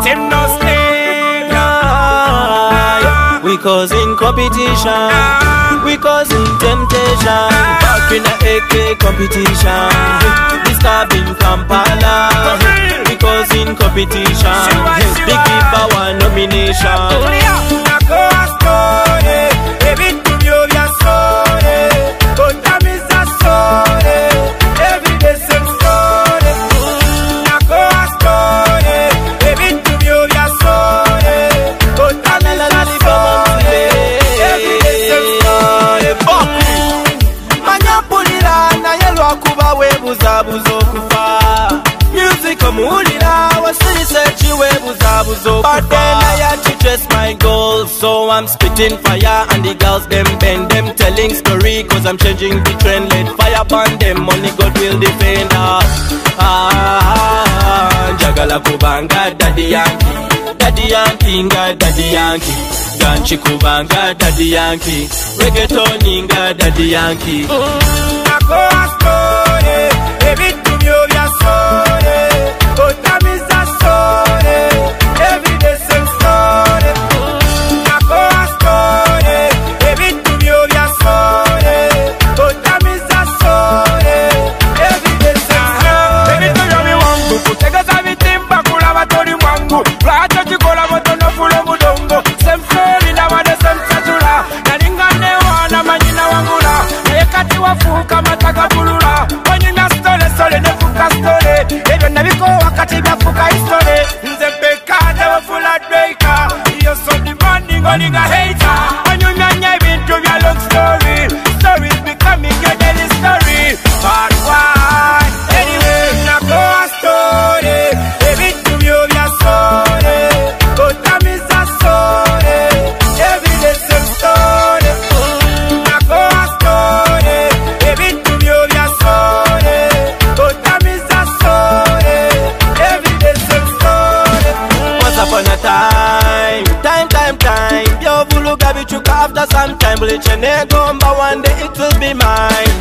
Him no slave. We causing competition. We causing temptation. Back in the AK competition. Disturbing Kampala. We causing competition. Big power nomination. Music amulira wasiri search webuzabuzo. But then I had to dress my goals, so I'm spitting fire and the girls them bend them telling story, cause I'm changing the trend. Let fire upon them, only God will defend us. Jagala kubanga daddy Yankee, daddy Yankee, daddy Yankee. Ganchi kubanga daddy Yankee, reggaeton inga daddy Yankee. Running a hater, and you know you've been through your long story. Stories becoming your daily story. But why? Anyway, now go a story. Baby, to me of your story. Go tell me a story. Every day same story. Now go a story. Baby, to me of your story. Go tell me a story. Every day same story. Once upon a time. Yo, Buluga be chuka after some time. Bleach and but one day it will be mine.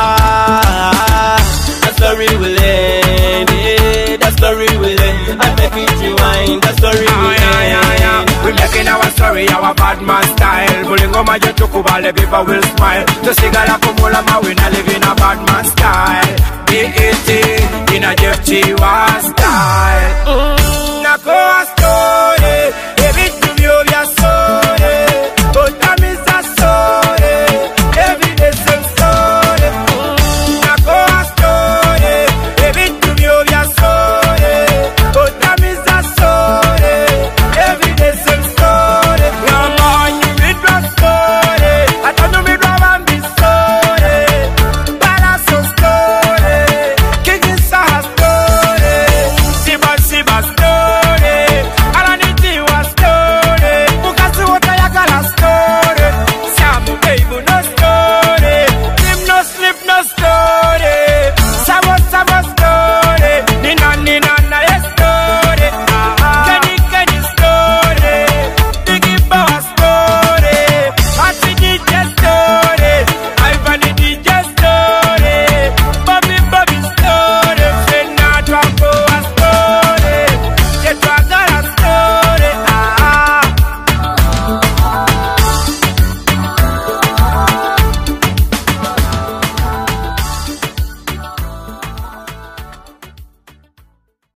The story will end. The story will end. I make it rewind. The story will end. We making our story, our bad man style. Bulingo majo chukuba, the people will smile. To sigala kumula ma, we not live in a bad man style. B.E.T. in a Jeff G.Y.